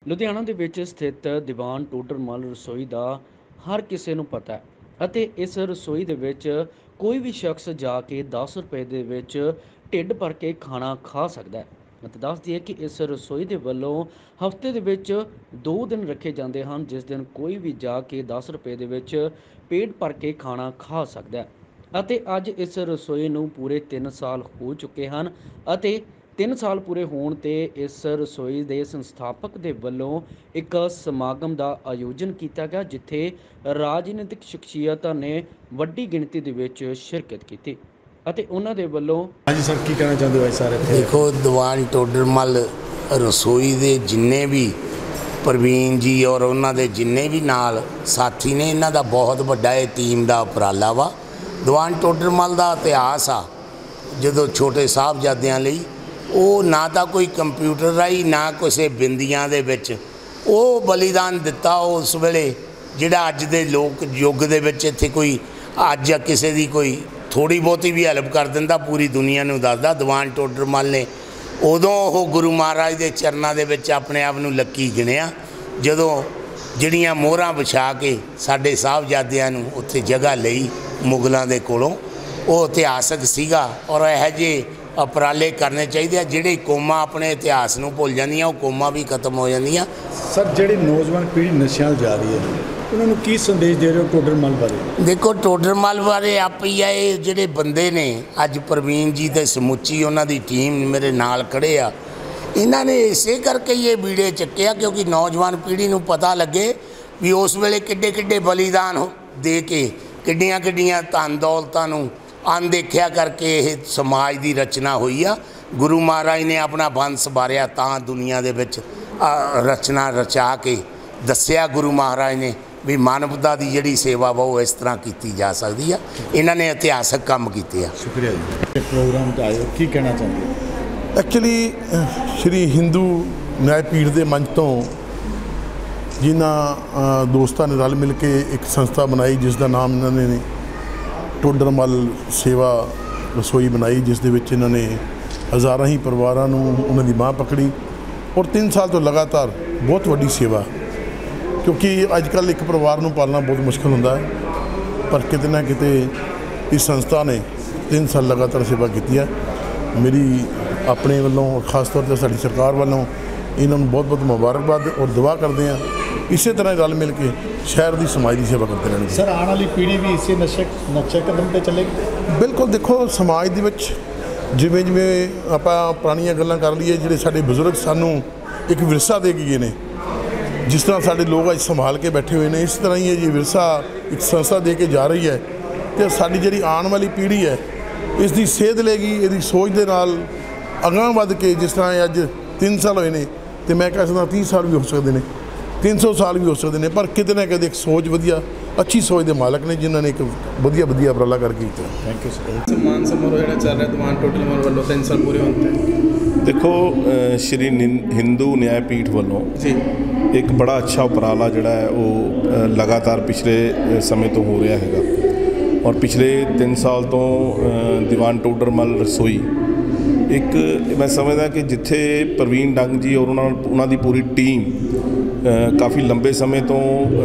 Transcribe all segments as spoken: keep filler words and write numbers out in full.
ਲੁਧਿਆਣਾ ਦੇ ਵਿੱਚ ਸਥਿਤ ਦੀਵਾਨ ਟੋਡਰਮਲ ਰਸੋਈ ਦਾ ਹਰ ਕਿਸੇ ਨੂੰ ਪਤਾ ਹੈ ਅਤੇ ਇਸ ਰਸੋਈ ਦੇ ਵਿੱਚ ਕੋਈ ਵੀ ਸ਼ਖਸ ਜਾ ਕੇ ਦਸ ਰੁਪਏ ਦੇ ਵਿੱਚ ਢਿੱਡ ਭਰ ਕੇ ਖਾਣਾ ਖਾ ਸਕਦਾ ਹੈ। ਅਤੇ ਦੱਸ ਦਈਏ ਕਿ ਇਸ ਰਸੋਈ ਦੇ ਵੱਲੋਂ ਹਫਤੇ ਦੇ ਵਿੱਚ ਦੋ ਦਿਨ ਰੱਖੇ ਜਾਂਦੇ ਹਨ, ਜਿਸ ਦਿਨ ਕੋਈ ਵੀ ਜਾ ਕੇ ਦਸ ਰੁਪਏ ਦੇ ਵਿੱਚ ਪੇਟ ਭਰ ਕੇ ਖਾਣਾ ਖਾ ਸਕਦਾ ਹੈ। ਅਤੇ ਅੱਜ ਇਸ ਰਸੋਈ ਨੂੰ ਪੂਰੇ ਤਿੰਨ ਸਾਲ ਹੋ ਚੁੱਕੇ ਹਨ ਅਤੇ ਤਿੰਨ ਸਾਲ ਪੂਰੇ ਹੋਣ 'ਤੇ ਇਸ ਰਸੋਈ ਦੇ ਸੰਸਥਾਪਕ ਦੇ ਵੱਲੋਂ ਇੱਕ ਸਮਾਗਮ ਦਾ ਆਯੋਜਨ ਕੀਤਾ ਗਿਆ, ਜਿੱਥੇ ਰਾਜਨੀਤਿਕ ਸ਼ਖਸੀਅਤਾਂ ਨੇ ਵੱਡੀ ਗਿਣਤੀ ਦੇ ਵਿੱਚ ਸ਼ਿਰਕਤ ਕੀਤੀ ਅਤੇ ਉਹਨਾਂ ਦੇ ਵੱਲੋਂ ਹਾਂਜੀ ਸਰ, ਕੀ ਕਹਿਣਾ ਚਾਹੁੰਦੇ ਹੋ ਸਾਰੇ? देखो, ਦੀਵਾਨ ਟੋਡਰਮਲ रसोई ਦੇ ਜਿੰਨੇ ਵੀ ਪ੍ਰਵੀਨ ਜੀ ਔਰ ਉਹਨਾਂ ਦੇ ਜਿੰਨੇ ਵੀ ਨਾਲ ਸਾਥੀ ਨੇ, ਇਹਨਾਂ ਦਾ ਬਹੁਤ ਵੱਡਾ ਇਹ ਟੀਮ ਦਾ ਉਪਰਾਲਾ ਵਾ। ਦੀਵਾਨ ਟੋਡਰਮਲ ਦਾ ਇਤਿਹਾਸ ਆ, ਜਦੋਂ ਛੋਟੇ ਸਾਹਿਬਜ਼ਾਦਿਆਂ ਲਈ ਉਹ ਨਾ ਤਾਂ ਕੋਈ ਕੰਪਿਊਟਰ ਰਾਹੀਂ ਨਾ ਕਿਸੇ ਬਿੰਦੀਆਂ ਦੇ ਵਿੱਚ ਉਹ ਬਲੀਦਾਨ ਦਿੱਤਾ। ਉਸ ਵੇਲੇ ਜਿਹੜਾ ਅੱਜ ਦੇ ਲੋਕ ਯੁੱਗ ਦੇ ਵਿੱਚ ਇੱਥੇ ਕੋਈ ਅੱਜ ਕਿਸੇ ਦੀ ਕੋਈ ਥੋੜ੍ਹੀ ਬਹੁਤੀ ਵੀ ਹੈਲਪ ਕਰ ਦਿੰਦਾ, ਪੂਰੀ ਦੁਨੀਆ ਨੂੰ ਦੱਸਦਾ। ਦੀਵਾਨ ਟੋਡਰਮਲ ਨੇ ਉਦੋਂ ਉਹ ਗੁਰੂ ਮਹਾਰਾਜ ਦੇ ਚਰਨਾਂ ਦੇ ਵਿੱਚ ਆਪਣੇ ਆਪ ਨੂੰ ਲੱਕੀ ਗਿਣਿਆ, ਜਦੋਂ ਜਿਹੜੀਆਂ ਮੋਹਰਾਂ ਵਿਛਾ ਕੇ ਸਾਡੇ ਸਾਹਿਬਜ਼ਾਦਿਆਂ ਨੂੰ ਉੱਥੇ ਜਗ੍ਹਾ ਲਈ ਮੁਗਲਾਂ ਦੇ ਕੋਲੋਂ। ਉਹ ਇਤਿਹਾਸਕ ਸੀਗਾ ਔਰ ਇਹੋ ਜਿਹੇ ਉਪਰਾਲੇ ਕਰਨੇ ਚਾਹੀਦੇ ਆ। ਜਿਹੜੇ ਕੌਮਾਂ ਆਪਣੇ ਇਤਿਹਾਸ ਨੂੰ ਭੁੱਲ ਜਾਂਦੀਆਂ, ਉਹ ਕੌਮਾਂ ਵੀ ਖਤਮ ਹੋ ਜਾਂਦੀਆਂ। ਸਰ, ਜਿਹੜੀ ਨੌਜਵਾਨ ਪੀੜ੍ਹੀ ਨਸ਼ਿਆਂ ਵੱਲ ਜਾ ਰਹੀ ਹੈ, ਉਹਨਾਂ ਨੂੰ ਕੀ ਸੰਦੇਸ਼ ਦੇ ਰਹੇ ਹੋ ਟੋਡਰਮਲ ਬਾਰੇ? ਦੇਖੋ, ਟੋਡਰਮਲ ਬਾਰੇ ਆਪ ਹੀ ਆ, ਇਹ ਜਿਹੜੇ ਬੰਦੇ ਨੇ ਅੱਜ ਪ੍ਰਵੀਨ ਜੀ ਅਤੇ ਸਮੁੱਚੀ ਉਹਨਾਂ ਦੀ ਟੀਮ ਮੇਰੇ ਨਾਲ ਖੜ੍ਹੇ ਆ, ਇਹਨਾਂ ਨੇ ਇਸੇ ਕਰਕੇ ਹੀ ਇਹ ਵੀਡੀਓ ਚੱਕਿਆ ਕਿਉਂਕਿ ਨੌਜਵਾਨ ਪੀੜ੍ਹੀ ਨੂੰ ਪਤਾ ਲੱਗੇ ਵੀ ਉਸ ਵੇਲੇ ਕਿੱਡੇ ਕਿੱਡੇ ਬਲੀਦਾਨ ਦੇ ਕੇ ਕਿੱਡੀਆਂ ਕਿੱਡੀਆਂ ਧਨ ਦੌਲਤਾਂ ਨੂੰ ਅਣਦੇਖਿਆ ਕਰਕੇ ਇਹ ਸਮਾਜ ਦੀ ਰਚਨਾ ਹੋਈ ਆ। ਗੁਰੂ ਮਹਾਰਾਜ ਨੇ ਆਪਣਾ ਬੰਸ ਵਾਰਿਆ ਤਾਂ ਦੁਨੀਆ ਦੇ ਵਿੱਚ ਰਚਨਾ ਰਚਾ ਕੇ ਦੱਸਿਆ ਗੁਰੂ ਮਹਾਰਾਜ ਨੇ ਵੀ ਮਾਨਵਤਾ ਦੀ ਜਿਹੜੀ ਸੇਵਾ ਵਾ ਉਹ ਇਸ ਤਰ੍ਹਾਂ ਕੀਤੀ ਜਾ ਸਕਦੀ ਆ। ਇਹਨਾਂ ਨੇ ਇਤਿਹਾਸਕ ਕੰਮ ਕੀਤੇ ਆ। ਸ਼ੁਕਰੀਆ ਜੀ। ਪ੍ਰੋਗਰਾਮ 'ਤੇ ਆਏ ਹੋ, ਕੀ ਕਹਿਣਾ ਚਾਹੁੰਦੇ ਹੋ? ਐਕਚੁਅਲੀ ਸ਼੍ਰੀ ਹਿੰਦੂ ਨਿਆਂ ਪੀਠ ਦੇ ਮੰਚ ਤੋਂ ਜਿਨ੍ਹਾਂ ਦੋਸਤਾਂ ਨੇ ਰਲ ਮਿਲ ਕੇ ਇੱਕ ਸੰਸਥਾ ਬਣਾਈ, ਜਿਸ ਦਾ ਨਾਮ ਇਹਨਾਂ ਨੇ ਟੋਡਰਮਲ ਸੇਵਾ ਰਸੋਈ ਬਣਾਈ, ਜਿਸ ਦੇ ਵਿੱਚ ਇਹਨਾਂ ਨੇ ਹਜ਼ਾਰਾਂ ਹੀ ਪਰਿਵਾਰਾਂ ਨੂੰ ਉਹਨਾਂ ਦੀ ਬਾਂਹ ਪਕੜੀ ਔਰ ਤਿੰਨ ਸਾਲ ਤੋਂ ਲਗਾਤਾਰ ਬਹੁਤ ਵੱਡੀ ਸੇਵਾ, ਕਿਉਂਕਿ ਅੱਜ ਕੱਲ੍ਹ ਇੱਕ ਪਰਿਵਾਰ ਨੂੰ ਪਾਲਣਾ ਬਹੁਤ ਮੁਸ਼ਕਿਲ ਹੁੰਦਾ ਹੈ, ਪਰ ਕਿਤੇ ਨਾ ਕਿਤੇ ਇਸ ਸੰਸਥਾ ਨੇ ਤਿੰਨ ਸਾਲ ਲਗਾਤਾਰ ਸੇਵਾ ਕੀਤੀ ਹੈ। ਮੇਰੀ ਆਪਣੇ ਵੱਲੋਂ ਖਾਸ ਤੌਰ 'ਤੇ ਸਾਡੀ ਸਰਕਾਰ ਵੱਲੋਂ ਇਹਨਾਂ ਨੂੰ ਬਹੁਤ ਬਹੁਤ ਮੁਬਾਰਕਬਾਦ ਔਰ ਦੁਆ ਕਰਦੇ ਹਾਂ ਇਸੇ ਤਰ੍ਹਾਂ ਰਲ ਮਿਲ ਕੇ ਸ਼ਹਿਰ ਦੀ ਸਮਾਜ ਦੀ ਸੇਵਾ ਕਰਦੇ ਰਹਿਣਗੇ। ਸਰ, ਆਉਣ ਵਾਲੀ ਪੀੜ੍ਹੀ ਵੀ ਇਸੇ ਨਸ਼ੇ ਨਸ਼ੇ ਕਦਮ 'ਤੇ ਚੱਲੇਗੀ? ਬਿਲਕੁਲ। ਦੇਖੋ, ਸਮਾਜ ਦੇ ਵਿੱਚ ਜਿਵੇਂ ਜਿਵੇਂ ਆਪਾਂ ਪੁਰਾਣੀਆਂ ਗੱਲਾਂ ਕਰ ਲਈਏ, ਜਿਹੜੇ ਸਾਡੇ ਬਜ਼ੁਰਗ ਸਾਨੂੰ ਇੱਕ ਵਿਰਸਾ ਦੇ ਕੇ ਗਏ ਨੇ, ਜਿਸ ਤਰ੍ਹਾਂ ਸਾਡੇ ਲੋਕ ਅੱਜ ਸੰਭਾਲ ਕੇ ਬੈਠੇ ਹੋਏ ਨੇ, ਇਸ ਤਰ੍ਹਾਂ ਹੀ ਇਹ ਜੀ ਵਿਰਸਾ ਇੱਕ ਸੰਸਥਾ ਦੇ ਕੇ ਜਾ ਰਹੀ ਹੈ। ਅਤੇ ਸਾਡੀ ਜਿਹੜੀ ਆਉਣ ਵਾਲੀ ਪੀੜ੍ਹੀ ਹੈ, ਇਸ ਦੀ ਸੇਧ ਲਏਗੀ, ਇਹਦੀ ਸੋਚ ਦੇ ਨਾਲ ਅਗਾਂਹ ਵੱਧ ਕੇ, ਜਿਸ ਤਰ੍ਹਾਂ ਅੱਜ ਤਿੰਨ ਸਾਲ ਹੋਏ ਨੇ ਅਤੇ ਮੈਂ ਕਹਿ ਸਕਦਾ ਤੀਹ ਸਾਲ ਵੀ ਹੋ ਸਕਦੇ ਨੇ, ਤਿੰਨ ਸੌ ਸਾਲ ਵੀ ਹੋ ਸਕਦੇ ਨੇ, ਪਰ ਕਿਤੇ ਨਾ ਕਿਤੇ ਇੱਕ ਸੋਚ ਵਧੀਆ ਅੱਛੀ ਸੋਚ ਦੇ ਮਾਲਕ ਨੇ, ਜਿਨ੍ਹਾਂ ਨੇ ਇੱਕ ਵਧੀਆ ਵਧੀਆ ਉਪਰਾਲਾ ਕਰਕੇ ਕੀਤਾ। Thank you sir. ਸਨਮਾਨ ਸਮਾਰੋਹ ਜਿਹੜਾ ਚੱਲ ਰਿਹਾ ਦੀਵਾਨ ਟੋਡਰਮਲ ਵੱਲੋਂ ਤਿੰਨ ਸਾਲ ਪੂਰੇ ਹੋਣ 'ਤੇ, ਦੇਖੋ ਸ਼੍ਰੀ ਹਿੰਦੂ ਨਿਆਂ ਪੀਠ ਵੱਲੋਂ ਜੀ ਇੱਕ ਬੜਾ ਅੱਛਾ ਉਪਰਾਲਾ ਜਿਹੜਾ ਹੈ ਉਹ ਲਗਾਤਾਰ ਪਿਛਲੇ ਸਮੇਂ ਤੋਂ ਹੋ ਰਿਹਾ ਹੈਗਾ ਔਰ ਪਿਛਲੇ ਤਿੰਨ ਸਾਲ ਤੋਂ ਦੀਵਾਨ ਟੋਡਰਮਲ ਰਸੋਈ ਇੱਕ ਮੈਂ ਸਮਝਦਾ ਕਿ ਜਿੱਥੇ ਪ੍ਰਵੀਨ ਡੰਗ ਜੀ ਔਰ ਉਹਨਾਂ ਉਹਨਾਂ ਦੀ ਪੂਰੀ ਟੀਮ ਕਾਫੀ ਲੰਬੇ ਸਮੇਂ ਤੋਂ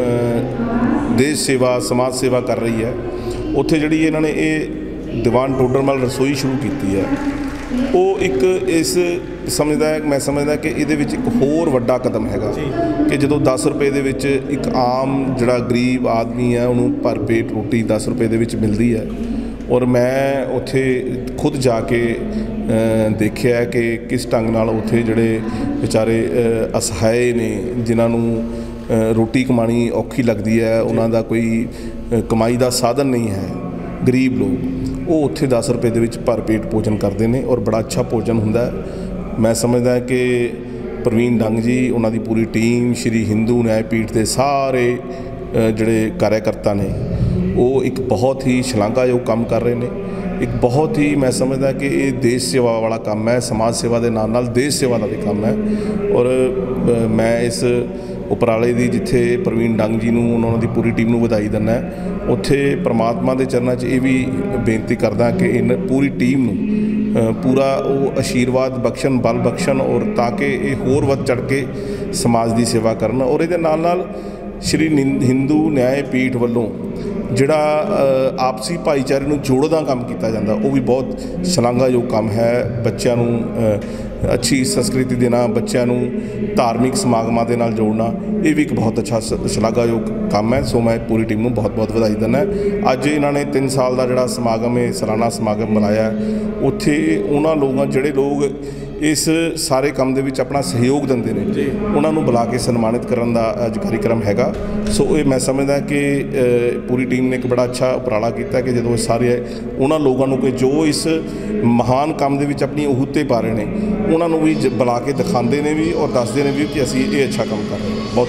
ਦੇਸ਼ ਸੇਵਾ ਸਮਾਜ ਸੇਵਾ ਕਰ ਰਹੀ ਹੈ, ਉੱਥੇ ਜਿਹੜੀ ਇਹਨਾਂ ਨੇ ਇਹ ਦੀਵਾਨ ਟੋਡਰਮਲ ਰਸੋਈ ਸ਼ੁਰੂ ਕੀਤੀ ਹੈ, ਉਹ ਇੱਕ ਇਸ ਸਮਝਦਾ ਮੈਂ ਸਮਝਦਾ ਕਿ ਇਹਦੇ ਵਿੱਚ ਇੱਕ ਹੋਰ ਵੱਡਾ ਕਦਮ ਹੈਗਾ ਕਿ ਜਦੋਂ ਦਸ ਰੁਪਏ ਦੇ ਵਿੱਚ ਇੱਕ ਆਮ ਜਿਹੜਾ ਗਰੀਬ ਆਦਮੀ ਹੈ ਉਹਨੂੰ ਭਰ ਪੇਟ ਰੋਟੀ ਦਸ ਰੁਪਏ ਦੇ ਵਿੱਚ ਮਿਲਦੀ ਹੈ। ਔਰ ਮੈਂ ਉੱਥੇ ਖੁਦ ਜਾ ਕੇ ਦੇਖਿਆ ਕਿ ਕਿਸ ਢੰਗ ਨਾਲ ਉੱਥੇ ਜਿਹੜੇ ਵਿਚਾਰੇ ਅਸਹਾਏ ਨੇ, ਜਿਨ੍ਹਾਂ ਨੂੰ ਰੋਟੀ ਕਮਾਉਣੀ ਔਖੀ ਲੱਗਦੀ ਹੈ, ਉਹਨਾਂ ਦਾ ਕੋਈ ਕਮਾਈ ਦਾ ਸਾਧਨ ਨਹੀਂ ਹੈ, ਗਰੀਬ ਲੋਕ, ਉਹ ਉੱਥੇ ਦਸ ਰੁਪਏ ਦੇ ਵਿੱਚ ਭਰ ਪੇਟ ਭੋਜਨ ਕਰਦੇ ਨੇ ਔਰ ਬੜਾ ਅੱਛਾ ਭੋਜਨ ਹੁੰਦਾ। ਮੈਂ ਸਮਝਦਾ ਕਿ ਪ੍ਰਵੀਨ ਡੰਗ ਜੀ, ਉਹਨਾਂ ਦੀ ਪੂਰੀ ਟੀਮ, ਸ਼੍ਰੀ ਹਿੰਦੂ ਨਿਆਂ ਪੀਠ ਦੇ ਸਾਰੇ ਜਿਹੜੇ ਕਾਰਿਆਕਰਤਾ ਨੇ, ਉਹ ਇੱਕ ਬਹੁਤ ਹੀ ਸ਼ਲਾਘਾਯੋਗ ਕੰਮ ਕਰ ਰਹੇ ਨੇ। ਇੱਕ ਬਹੁਤ ਹੀ ਮੈਂ ਸਮਝਦਾ ਕਿ ਇਹ ਦੇਸ਼ ਸੇਵਾ ਵਾਲਾ ਕੰਮ ਹੈ, ਸਮਾਜ ਸੇਵਾ ਦੇ ਨਾਲ ਨਾਲ ਦੇਸ਼ ਸੇਵਾ ਦਾ ਵੀ ਕੰਮ ਹੈ। ਔਰ ਮੈਂ ਇਸ ਉਪਰਾਲੇ ਦੀ ਜਿੱਥੇ ਪ੍ਰਵੀਨ ਡੰਗ ਜੀ ਨੂੰ ਉਹਨਾਂ ਦੀ ਪੂਰੀ ਟੀਮ ਨੂੰ ਵਧਾਈ ਦਿੰਦਾ, ਉੱਥੇ ਪ੍ਰਮਾਤਮਾ ਦੇ ਚਰਨਾਂ 'ਚ ਇਹ ਵੀ ਬੇਨਤੀ ਕਰਦਾ ਕਿ ਇਹਨਾਂ ਪੂਰੀ ਟੀਮ ਨੂੰ ਪੂਰਾ ਉਹ ਆਸ਼ੀਰਵਾਦ ਬਖਸ਼ਣ, ਬਲ ਬਖਸ਼ਣ, ਔਰ ਤਾਂ ਕਿ ਇਹ ਹੋਰ ਵੱਧ ਚੜ੍ਹ ਕੇ ਸਮਾਜ ਦੀ ਸੇਵਾ ਕਰਨ। ਔਰ ਇਹਦੇ ਨਾਲ ਨਾਲ ਸ਼੍ਰੀ ਹਿੰਦੂ ਨਿਆਏ ਪੀਠ ਵੱਲੋਂ ਜਿਹੜਾ ਆਪਸੀ ਭਾਈਚਾਰੇ ਨੂੰ ਜੋੜਨ ਦਾ ਕੰਮ ਕੀਤਾ ਜਾਂਦਾ, ਉਹ ਵੀ ਬਹੁਤ ਸ਼ਲਾਘਾਯੋਗ ਕੰਮ ਹੈ। ਬੱਚਿਆਂ ਨੂੰ ਅੱਛੀ ਸੰਸਕ੍ਰਿਤੀ ਦੇਣਾ, ਬੱਚਿਆਂ ਨੂੰ ਧਾਰਮਿਕ ਸਮਾਗਮਾਂ ਦੇ ਨਾਲ ਜੋੜਨਾ, ਇਹ ਵੀ ਇੱਕ ਬਹੁਤ ਅੱਛਾ ਸ਼ਲਾਘਾਯੋਗ ਕੰਮ ਹੈ। ਸੋ ਮੈਂ ਪੂਰੀ ਟੀਮ ਨੂੰ ਬਹੁਤ ਬਹੁਤ ਵਧਾਈ ਦਿੰਦਾ। ਅੱਜ ਇਹਨਾਂ ਨੇ ਤਿੰਨ ਸਾਲ ਦਾ ਜਿਹੜਾ ਸਮਾਗਮ ਹੈ, ਸਾਲਾਨਾ ਸਮਾਗਮ ਮਨਾਇਆ, ਉੱਥੇ ਉਹਨਾਂ ਲੋਕਾਂ ਜਿਹੜੇ ਲੋਕ ਇਸ ਸਾਰੇ ਕੰਮ ਦੇ ਵਿੱਚ ਆਪਣਾ ਸਹਿਯੋਗ ਦਿੰਦੇ ਨੇ, ਉਹਨਾਂ ਨੂੰ ਬੁਲਾ ਕੇ ਸਨਮਾਨਿਤ ਕਰਨ ਦਾ ਅੱਜ ਕਾਰਿਕ੍ਰਮ ਹੈਗਾ। ਸੋ ਇਹ ਮੈਂ ਸਮਝਦਾ ਕਿ ਪੂਰੀ ਟੀਮ ਨੇ ਇੱਕ ਬੜਾ ਅੱਛਾ ਉਪਰਾਲਾ ਕੀਤਾ ਕਿ ਜਦੋਂ ਇਹ ਸਾਰੇ ਉਹਨਾਂ ਲੋਕਾਂ ਨੂੰ ਕਿ ਜੋ ਇਸ ਮਹਾਨ ਕੰਮ ਦੇ ਵਿੱਚ ਆਪਣੀ ਅਹੂਤੇ ਪਾ ਰਹੇ ਨੇ, ਉਹਨਾਂ ਨੂੰ ਵੀ ਬੁਲਾ ਕੇ ਦਿਖਾਉਂਦੇ ਨੇ ਵੀ ਔਰ ਦੱਸਦੇ ਨੇ ਵੀ ਕਿ ਅਸੀਂ ਇਹ ਅੱਛਾ ਕੰਮ ਕਰ ਰਹੇ ਹਾਂ।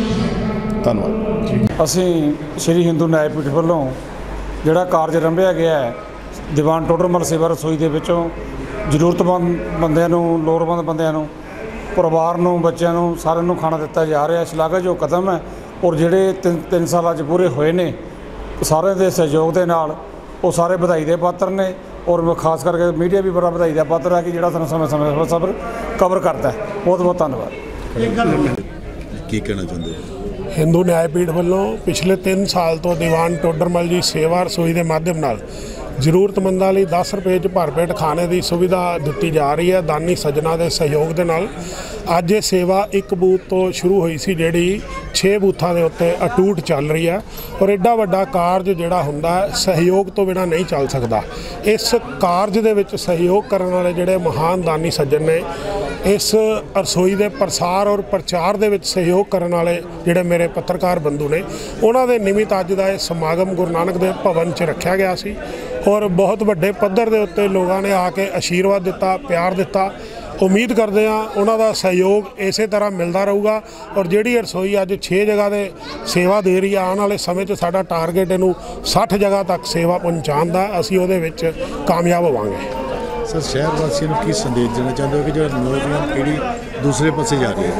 ਬਹੁਤ ਧੰਨਵਾਦ। ਅਸੀਂ ਸ਼੍ਰੀ ਹਿੰਦੂ ਨਿਆਏ ਪੀਠ ਵੱਲੋਂ ਜਿਹੜਾ ਕਾਰਜ ਆਰੰਭਿਆ ਗਿਆ ਹੈ, ਦੀਵਾਨ ਟੋਡਰ ਮੱਲ ਸੇਵਾ ਰਸੋਈ ਦੇ ਵਿੱਚੋਂ ਜ਼ਰੂਰਤਮੰਦ ਬੰਦਿਆਂ ਨੂੰ, ਲੋੜਵੰਦ ਬੰਦਿਆਂ ਨੂੰ, ਪਰਿਵਾਰ ਨੂੰ, ਬੱਚਿਆਂ ਨੂੰ, ਸਾਰਿਆਂ ਨੂੰ ਖਾਣਾ ਦਿੱਤਾ ਜਾ ਰਿਹਾ। ਸ਼ਲਾਘਾਯੋਗ ਕਦਮ ਹੈ। ਔਰ ਜਿਹੜੇ ਤਿੰਨ ਤਿੰਨ ਸਾਲ ਅੱਜ ਪੂਰੇ ਹੋਏ ਨੇ, ਸਾਰਿਆਂ ਦੇ ਸਹਿਯੋਗ ਦੇ ਨਾਲ ਉਹ ਸਾਰੇ ਵਧਾਈ ਦੇ ਪਾਤਰ ਨੇ। ਔਰ ਖਾਸ ਕਰਕੇ ਮੀਡੀਆ ਵੀ ਬੜਾ ਵਧਾਈ ਦਾ ਪਾਤਰ ਹੈ ਕਿ ਜਿਹੜਾ ਸਾਨੂੰ ਸਮੇਂ ਸਮੇਂ ਪਰ ਸਬਰ ਕਵਰ ਕਰਦਾ ਹੈ। ਬਹੁਤ ਬਹੁਤ ਧੰਨਵਾਦ। ਕੀ ਕਹਿਣਾ ਚਾਹੁੰਦੇ ਹੋ? ਹਿੰਦੂ ਨਿਆਏ ਪੀਠ ਵੱਲੋਂ ਪਿਛਲੇ ਤਿੰਨ ਸਾਲ ਤੋਂ ਦੀਵਾਨ ਟੋਡਰ ਮੱਲ ਜੀ ਸੇਵਾ ਰਸੋਈ ਦੇ ਮਾਧਿਅਮ ਨਾਲ ਜ਼ਰੂਰਤਮੰਦਾਂ ਲਈ ਦਸ ਰੁਪਏ 'ਚ ਭਰਪੇਟ ਖਾਣੇ ਦੀ ਸੁਵਿਧਾ ਦਿੱਤੀ ਜਾ ਰਹੀ ਹੈ। ਦਾਨੀ ਸੱਜਣਾ ਦੇ ਸਹਿਯੋਗ ਦੇ ਨਾਲ ਅੱਜ ਇਹ ਸੇਵਾ ਇੱਕ ਬੂਥ ਤੋਂ ਸ਼ੁਰੂ ਹੋਈ ਸੀ, ਜਿਹੜੀ ਛੇ ਬੂਥਾਂ ਦੇ ਉੱਤੇ ਅਟੂਟ ਚੱਲ ਰਹੀ ਹੈ। ਔਰ ਐਡਾ ਵੱਡਾ ਕਾਰਜ ਜਿਹੜਾ ਹੁੰਦਾ ਸਹਿਯੋਗ ਤੋਂ ਬਿਨਾਂ ਨਹੀਂ ਚੱਲ ਸਕਦਾ। ਇਸ ਕਾਰਜ ਦੇ ਵਿੱਚ ਸਹਿਯੋਗ ਕਰਨ ਵਾਲੇ ਜਿਹੜੇ ਮਹਾਨ ਦਾਨੀ ਸੱਜਣ ਨੇ, ਇਸ ਰਸੋਈ ਦੇ ਪ੍ਰਸਾਰ ਔਰ ਪ੍ਰਚਾਰ ਦੇ ਵਿੱਚ ਸਹਿਯੋਗ ਕਰਨ ਵਾਲੇ ਜਿਹੜੇ ਮੇਰੇ ਪੱਤਰਕਾਰ ਬੰਧੂ ਨੇ, ਉਹਨਾਂ ਦੇ ਨਿਮਿਤ ਅੱਜ ਦਾ ਇਹ ਸਮਾਗਮ ਗੁਰੂ ਨਾਨਕ ਦੇਵ ਭਵਨ 'ਚ ਰੱਖਿਆ ਗਿਆ ਸੀ। ਔਰ ਬਹੁਤ ਵੱਡੇ ਪੱਧਰ ਦੇ ਉੱਤੇ ਲੋਕਾਂ ਨੇ ਆ ਕੇ ਆਸ਼ੀਰਵਾਦ ਦਿੱਤਾ, ਪਿਆਰ ਦਿੱਤਾ। ਉਮੀਦ ਕਰਦੇ ਹਾਂ ਉਹਨਾਂ ਦਾ ਸਹਿਯੋਗ ਇਸੇ ਤਰ੍ਹਾਂ ਮਿਲਦਾ ਰਹੂਗਾ। ਔਰ ਜਿਹੜੀ ਰਸੋਈ ਅੱਜ ਛੇ ਜਗ੍ਹਾ ਦੇ ਸੇਵਾ ਦੇ ਰਹੀ ਆ, ਆਉਣ ਵਾਲੇ ਸਮੇਂ 'ਚ ਸਾਡਾ ਟਾਰਗੇਟ ਇਹਨੂੰ ਸੱਠ ਜਗ੍ਹਾ ਤੱਕ ਸੇਵਾ ਪਹੁੰਚਾਉਣ ਦਾ, ਅਸੀਂ ਉਹਦੇ ਵਿੱਚ ਕਾਮਯਾਬ ਹੋਵਾਂਗੇ। ਸਰ, ਸ਼ਹਿਰ ਵਾਸੀਆਂ ਨੂੰ ਕੀ ਸੰਦੇਸ਼ ਦੇਣਾ ਚਾਹੁੰਦੇ ਹੋ ਕਿ ਜਿਹੜਾ ਨੌਜਵਾਨ ਪੀੜ੍ਹੀ ਦੂਸਰੇ ਪਾਸੇ ਜਾ ਰਹੀ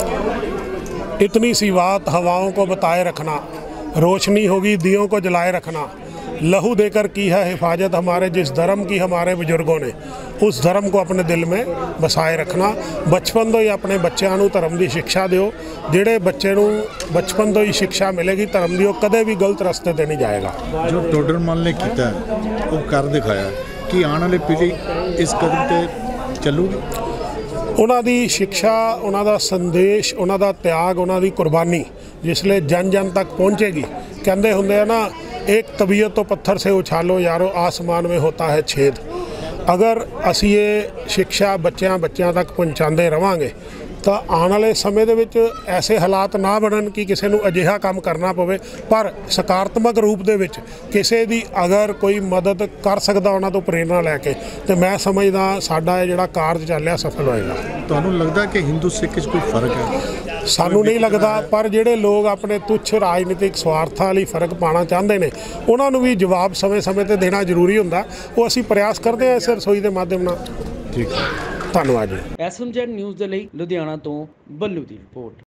है? इतनी सी बात हवाओं को बताए रखना, रोशनी होगी दियों को जलाए रखना, लहू देकर की है हिफाजत हमारे जिस धर्म की हमारे बुजुर्गों ने, उस धर्म को अपने दिल में बसाए रखना। बचपन तो ही अपने बच्चों को धर्म की शिक्षा दिओ। ਜਿਹੜੇ ਬੱਚੇ ਨੂੰ ਬਚਪਨ ਤੋਂ ਹੀ ਸਿੱਖਿਆ ਮਿਲੇਗੀ ਧਰਮ ਦੀ, ਉਹ ਕਦੇ ਵੀ ਗਲਤ ਰਸਤੇ ਤੇ ਨਹੀਂ ਜਾਏਗਾ। ਜੋ ਟੋਡਰ ਮੱਲ ਨੇ ਕੀਤਾ ਉਹ ਕਰ ਦਿਖਾਇਆ ਕਿ ਆਉਣ ਵਾਲੀ ਪੀੜ੍ਹੀ ਇਸ ਕਦਮ ਤੇ ਚੱਲੂਗੀ। ਉਹਨਾਂ ਦੀ ਸਿੱਖਿਆ, ਉਹਨਾਂ ਦਾ ਸੰਦੇਸ਼, ਉਹਨਾਂ ਦਾ ਤਿਆਗ, ਉਹਨਾਂ ਦੀ ਕੁਰਬਾਨੀ ਜਿਸਲੇ ਜਨ ਜਨ ਤੱਕ ਪਹੁੰਚੇਗੀ। ਕਹਿੰਦੇ ਹੁੰਦੇ ਆ ਨਾ, एक तबीयत तो पत्थर से उछालो यारो आसमान में होता है छेद। अगर असी ये शिक्षा बच्चों बच्चों तक पहुँचाते रहांगे तो आने वाले समय ਦੇ ਵਿੱਚ ऐसे हालात ना बनन कि किसी ਨੂੰ ਅਜਿਹਾ ਕੰਮ ਕਰਨਾ ਪਵੇ। ਪਰ ਸਕਾਰਾਤਮਕ ਰੂਪ ਦੇ ਵਿੱਚ ਕਿਸੇ ਦੀ ਅਗਰ ਕੋਈ ਮਦਦ ਕਰ ਸਕਦਾ ਉਹਨਾਂ ਤੋਂ ਪ੍ਰੇਰਨਾ ਲੈ ਕੇ, ਤੇ ਮੈਂ ਸਮਝਦਾ ਸਾਡਾ ਇਹ ਜਿਹੜਾ ਕਾਰਜ ਚੱਲਿਆ ਸਫਲ ਹੋਏਗਾ। ਤੁਹਾਨੂੰ ਲੱਗਦਾ ਕਿ ਹਿੰਦੂ ਸਿੱਖ 'ਚ ਕੋਈ ਫਰਕ ਹੈ? ਸਾਨੂੰ ਨਹੀਂ ਲੱਗਦਾ, ਪਰ ਜਿਹੜੇ ਲੋਕ ਆਪਣੇ ਤੁੱਛ ਰਾਜਨੀਤਿਕ ਸਵਾਰਥਾਂ ਲਈ ਫਰਕ ਪਾਉਣਾ ਚਾਹੁੰਦੇ ਨੇ, ਉਹਨਾਂ ਨੂੰ ਵੀ ਜਵਾਬ ਸਮੇਂ-ਸਮੇਂ ਤੇ ਦੇਣਾ ਜ਼ਰੂਰੀ ਹੁੰਦਾ। ਉਹ ਅਸੀਂ ਪ੍ਰਯਾਸ ਕਰਦੇ ਹਾਂ ਇਸ ਰਸੋਈ ਦੇ ਮਾਧਿਅਮ ਨਾਲ। ਠੀਕ ਹੈ, ਧੰਨਵਾਦ ਜੀ। ਐਸ ਐਮ ਜ਼ੈਡ ਨਿਊਜ਼ ਦੇ ਲਈ ਲੁਧਿਆਣਾ ਤੋਂ ਬੱਲੂ ਦੀ ਰਿਪੋਰਟ।